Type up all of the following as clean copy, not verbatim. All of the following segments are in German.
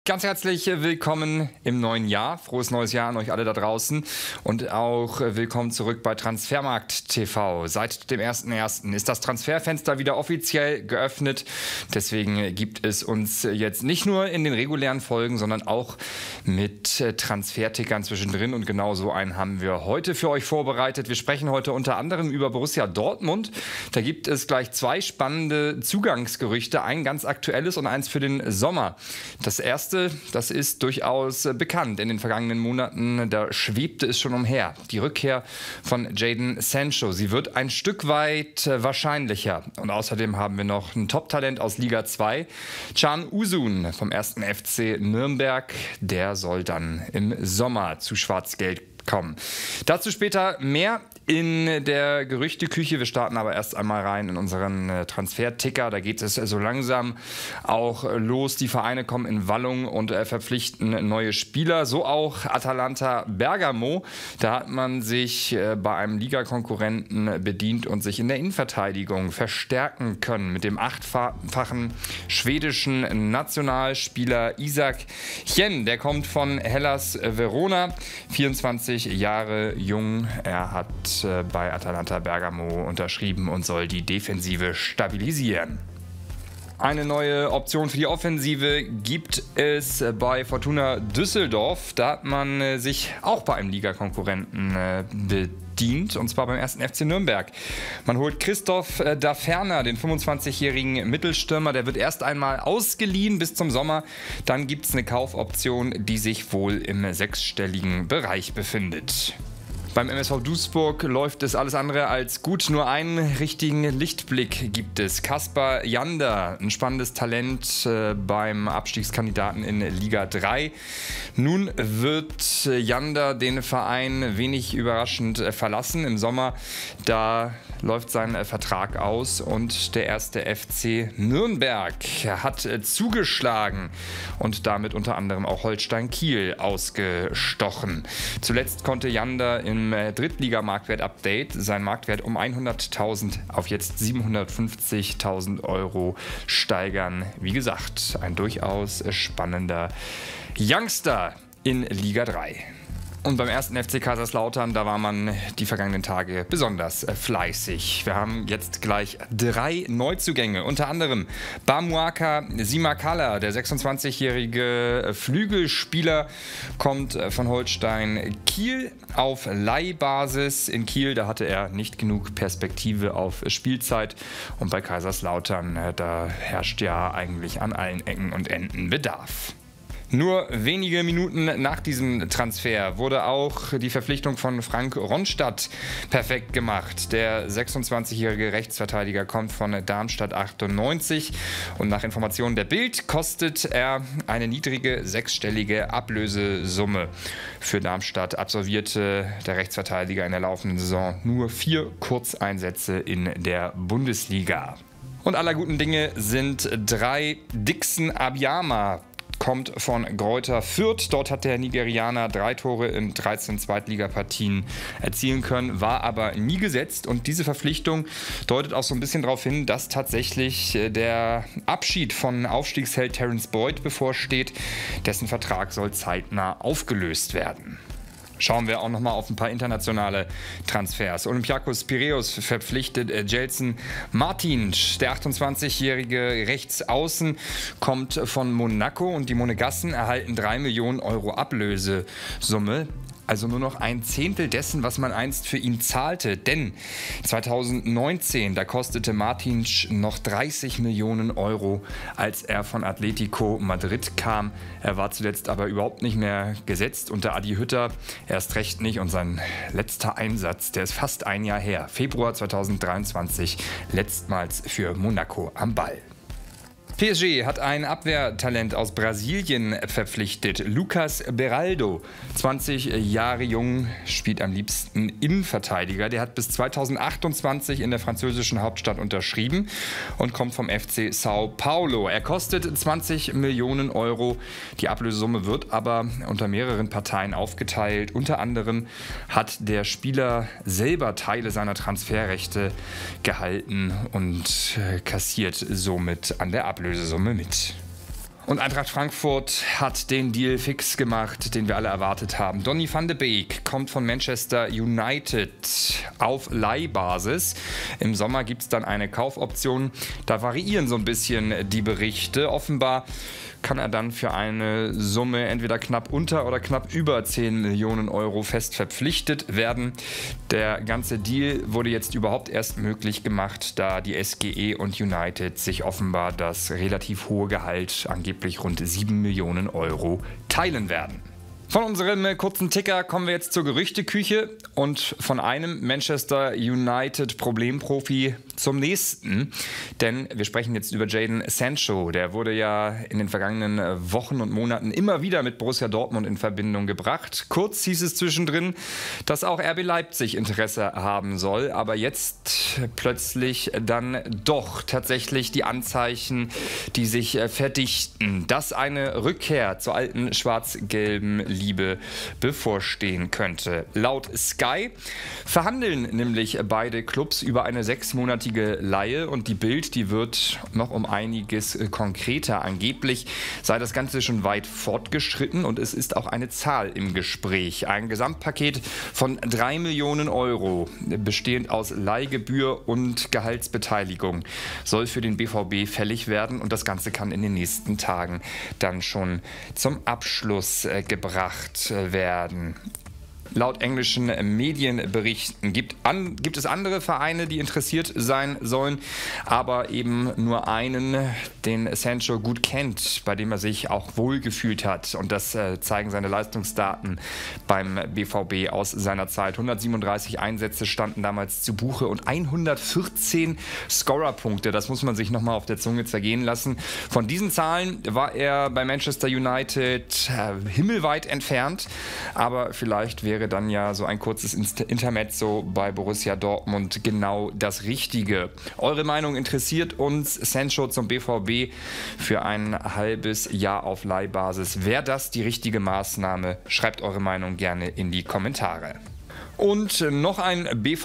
Ganz herzlich willkommen im neuen Jahr. Frohes neues Jahr an euch alle da draußen und auch willkommen zurück bei Transfermarkt TV. Seit dem 1.1. ist das Transferfenster wieder offiziell geöffnet. Deswegen gibt es uns jetzt nicht nur in den regulären Folgen, sondern auch mit Transfertickern zwischendrin. Und genau so einen haben wir heute für euch vorbereitet. Wir sprechen heute unter anderem über Borussia Dortmund. Da gibt es gleich zwei spannende Zugangsgerüchte. Ein ganz aktuelles und eins für den Sommer. Das erste, das ist durchaus bekannt in den vergangenen Monaten, da schwebte es schon umher. Die Rückkehr von Jadon Sancho, sie wird ein Stück weit wahrscheinlicher. Und außerdem haben wir noch ein Top-Talent aus Liga 2, Can Uzun vom 1. FC Nürnberg. Der soll dann im Sommer zu Schwarzgeld kommen. Dazu später mehr in der Gerüchteküche. Wir starten aber erst einmal rein in unseren Transferticker. Da geht es so langsam auch los. Die Vereine kommen in Wallung und verpflichten neue Spieler. So auch Atalanta Bergamo. Da hat man sich bei einem Ligakonkurrenten bedient und sich in der Innenverteidigung verstärken können mit dem achtfachen schwedischen Nationalspieler Isak Hien. Der kommt von Hellas Verona, 24 Jahre jung. Er hat bei Atalanta Bergamo unterschrieben und soll die Defensive stabilisieren. Eine neue Option für die Offensive gibt es bei Fortuna Düsseldorf. Da hat man sich auch bei einem Ligakonkurrenten bedient, und zwar beim 1. FC Nürnberg. Man holt Christoph Daferner, den 25-jährigen Mittelstürmer. Der wird erst einmal ausgeliehen bis zum Sommer. Dann gibt es eine Kaufoption, die sich wohl im sechsstelligen Bereich befindet. Beim MSV Duisburg läuft es alles andere als gut. Nur einen richtigen Lichtblick gibt es. Kaspar Janda, ein spannendes Talent beim Abstiegskandidaten in Liga 3. Nun wird Janda den Verein wenig überraschend verlassen. Im Sommer, da läuft sein Vertrag aus und der 1. FC Nürnberg hat zugeschlagen und damit unter anderem auch Holstein Kiel ausgestochen. Zuletzt konnte Janda im Drittliga-Marktwert-Update seinen Marktwert um 100.000 auf jetzt 750.000 Euro steigern. Wie gesagt, ein durchaus spannender Youngster in Liga 3. Und beim 1. FC Kaiserslautern, da war man die vergangenen Tage besonders fleißig. Wir haben jetzt gleich 3 Neuzugänge, unter anderem Bamuaka Simakala, der 26-jährige Flügelspieler, kommt von Holstein Kiel auf Leihbasis. In Kiel, da hatte er nicht genug Perspektive auf Spielzeit, und bei Kaiserslautern, da herrscht ja eigentlich an allen Ecken und Enden Bedarf. Nur wenige Minuten nach diesem Transfer wurde auch die Verpflichtung von Frank Ronstadt perfekt gemacht. Der 26-jährige Rechtsverteidiger kommt von Darmstadt 98 und nach Informationen der Bild kostet er eine niedrige sechsstellige Ablösesumme. Für Darmstadt absolvierte der Rechtsverteidiger in der laufenden Saison nur 4 Kurzeinsätze in der Bundesliga. Und aller guten Dinge sind 3. Dixon Abiyama kommt von Greuther Fürth. Dort hat der Nigerianer 3 Tore in 13 Zweitligapartien erzielen können, war aber nie gesetzt. Und diese Verpflichtung deutet auch so ein bisschen darauf hin, dass tatsächlich der Abschied von Aufstiegsheld Terence Boyd bevorsteht. Dessen Vertrag soll zeitnah aufgelöst werden. Schauen wir auch noch mal auf ein paar internationale Transfers. Olympiakos Piräus verpflichtet Gelson Martins. Der 28-jährige Rechtsaußen kommt von Monaco und die Monegassen erhalten 3 Millionen Euro Ablösesumme. Also nur noch ein Zehntel dessen, was man einst für ihn zahlte. Denn 2019, da kostete Martins noch 30 Millionen Euro, als er von Atletico Madrid kam. Er war zuletzt aber überhaupt nicht mehr gesetzt unter Adi Hütter. Erst recht nicht. Und sein letzter Einsatz, der ist fast ein Jahr her. Februar 2023, letztmals für Monaco am Ball. PSG hat ein Abwehrtalent aus Brasilien verpflichtet. Lucas Beraldo, 20 Jahre jung, spielt am liebsten Innenverteidiger. Der hat bis 2028 in der französischen Hauptstadt unterschrieben und kommt vom FC Sao Paulo. Er kostet 20 Millionen Euro. Die Ablösesumme wird aber unter mehreren Parteien aufgeteilt. Unter anderem hat der Spieler selber Teile seiner Transferrechte gehalten und kassiert somit an der Ablösesumme mit. Und Eintracht Frankfurt hat den Deal fix gemacht, den wir alle erwartet haben. Donny van de Beek kommt von Manchester United auf Leihbasis. Im Sommer gibt es dann eine Kaufoption. Da variieren so ein bisschen die Berichte. Offenbar kann er dann für eine Summe entweder knapp unter oder knapp über 10 Millionen Euro fest verpflichtet werden. Der ganze Deal wurde jetzt überhaupt erst möglich gemacht, da die SGE und United sich offenbar das relativ hohe Gehalt, angeblich rund 7 Millionen Euro, teilen werden. Von unserem kurzen Ticker kommen wir jetzt zur Gerüchteküche und von einem Manchester United Problemprofi zum nächsten. Denn wir sprechen jetzt über Jadon Sancho. Der wurde ja in den vergangenen Wochen und Monaten immer wieder mit Borussia Dortmund in Verbindung gebracht. Kurz hieß es zwischendrin, dass auch RB Leipzig Interesse haben soll. Aber jetzt plötzlich dann doch tatsächlich die Anzeichen, die sich verdichten, dass eine Rückkehr zur alten schwarz-gelben Liebe bevorstehen könnte. Laut Sky verhandeln nämlich beide Clubs über eine 6-monatige Leihe und die Bild, die wird noch um einiges konkreter. Angeblich sei das Ganze schon weit fortgeschritten und es ist auch eine Zahl im Gespräch. Ein Gesamtpaket von 3 Millionen Euro, bestehend aus Leihgebühr und Gehaltsbeteiligung, soll für den BVB fällig werden und das Ganze kann in den nächsten Tagen dann schon zum Abschluss gebracht werden. Laut englischen Medienberichten gibt es andere Vereine, die interessiert sein sollen, aber eben nur einen, den Sancho gut kennt, bei dem er sich auch wohlgefühlt hat. Und das zeigen seine Leistungsdaten beim BVB aus seiner Zeit. 137 Einsätze standen damals zu Buche und 114 Scorerpunkte. Das muss man sich nochmal auf der Zunge zergehen lassen. Von diesen Zahlen war er bei Manchester United himmelweit entfernt, aber vielleicht wäre dann ja so ein kurzes Intermezzo bei Borussia Dortmund genau das Richtige. Eure Meinung interessiert uns. Sancho zum BVB für ein halbes Jahr auf Leihbasis. Wäre das die richtige Maßnahme? Schreibt eure Meinung gerne in die Kommentare. Und noch ein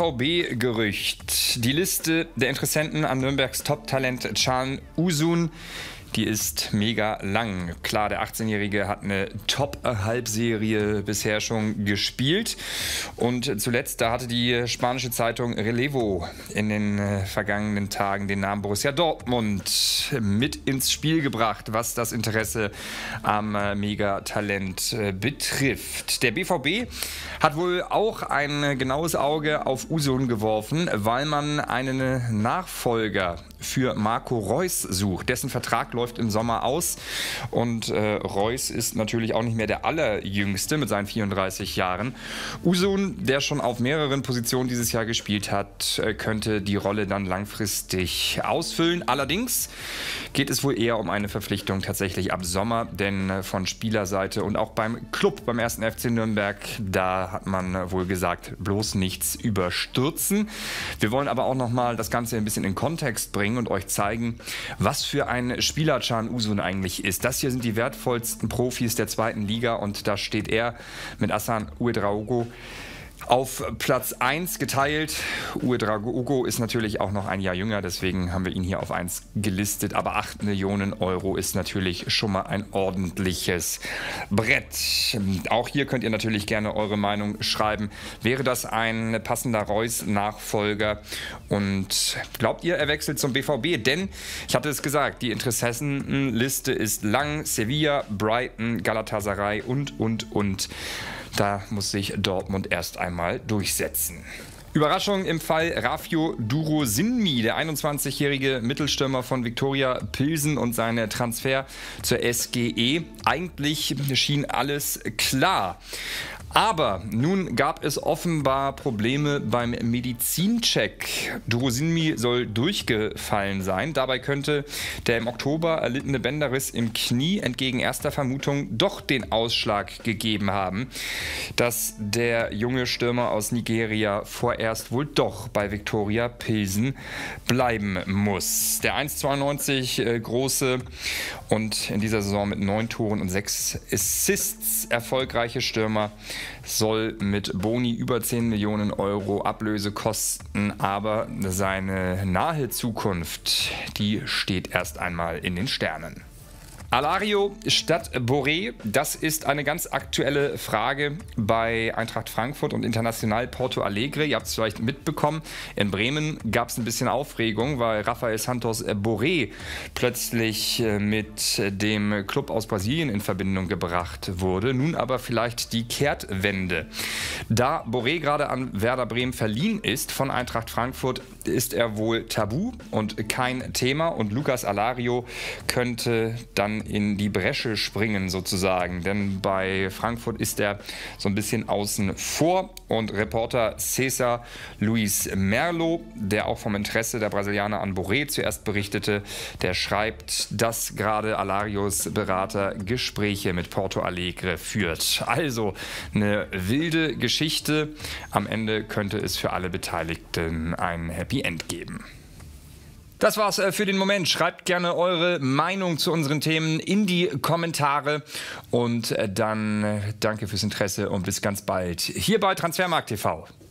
BVB-Gerücht. Die Liste der Interessenten an Nürnbergs Top-Talent Can Uzun, die ist mega lang. Klar, der 18-Jährige hat eine Top-Halbserie bisher schon gespielt. Und zuletzt, da hatte die spanische Zeitung Relevo in den vergangenen Tagen den Namen Borussia Dortmund mit ins Spiel gebracht, was das Interesse am Megatalent betrifft. Der BVB hat wohl auch ein genaues Auge auf Uzun geworfen, weil man einen Nachfolger für Marco Reus sucht. Dessen Vertrag läuft im Sommer aus und Reus ist natürlich auch nicht mehr der allerjüngste mit seinen 34 Jahren. Uzun, der schon auf mehreren Positionen dieses Jahr gespielt hat, könnte die Rolle dann langfristig ausfüllen. Allerdings geht es wohl eher um eine Verpflichtung tatsächlich ab Sommer, denn von Spielerseite und auch beim Club, beim 1. FC Nürnberg, da hat man wohl gesagt, bloß nichts überstürzen. Wir wollen aber auch nochmal das Ganze ein bisschen in Kontext bringen und euch zeigen, was für ein Spieler Can Uzun eigentlich ist. Das hier sind die wertvollsten Profis der 2. Liga und da steht er mit Hassan Ouedraogo auf Platz 1 geteilt. Ouedraogo ist natürlich auch noch ein Jahr jünger, deswegen haben wir ihn hier auf 1 gelistet. Aber 8 Millionen Euro ist natürlich schon mal ein ordentliches Brett. Auch hier könnt ihr natürlich gerne eure Meinung schreiben. Wäre das ein passender Reus-Nachfolger? Und glaubt ihr, er wechselt zum BVB? Denn, ich hatte es gesagt, die Interessenliste ist lang. Sevilla, Brighton, Galatasaray und. Da muss sich Dortmund erst einmal durchsetzen. Überraschung im Fall Rafio Durosinmi, der 21-jährige Mittelstürmer von Viktoria Pilsen und seine Transfer zur SGE. Eigentlich schien alles klar. Aber nun gab es offenbar Probleme beim Medizincheck. Durosinmi soll durchgefallen sein. Dabei könnte der im Oktober erlittene Bänderriss im Knie entgegen erster Vermutung doch den Ausschlag gegeben haben, dass der junge Stürmer aus Nigeria vorerst wohl doch bei Viktoria Pilsen bleiben muss. Der 1,92 große und in dieser Saison mit 9 Toren und 6 Assists erfolgreiche Stürmer soll mit Boni über 10 Millionen Euro Ablöse kosten, aber seine nahe Zukunft, die steht erst einmal in den Sternen. Alario statt Borré, das ist eine ganz aktuelle Frage bei Eintracht Frankfurt und International Porto Alegre. Ihr habt es vielleicht mitbekommen, in Bremen gab es ein bisschen Aufregung, weil Rafael Santos Borré plötzlich mit dem Club aus Brasilien in Verbindung gebracht wurde. Nun aber vielleicht die Kehrtwende. Da Borré gerade an Werder Bremen verliehen ist von Eintracht Frankfurt, ist er wohl tabu und kein Thema. Und Lucas Alario könnte dann in die Bresche springen sozusagen, denn bei Frankfurt ist er so ein bisschen außen vor. Und Reporter César Luis Merlo, der auch vom Interesse der Brasilianer an Borré zuerst berichtete, der schreibt, dass gerade Alarios Berater Gespräche mit Porto Alegre führt. Also eine wilde Geschichte. Am Ende könnte es für alle Beteiligten ein Happy End geben. Das war's für den Moment. Schreibt gerne eure Meinung zu unseren Themen in die Kommentare. Und dann danke fürs Interesse und bis ganz bald hier bei Transfermarkt TV.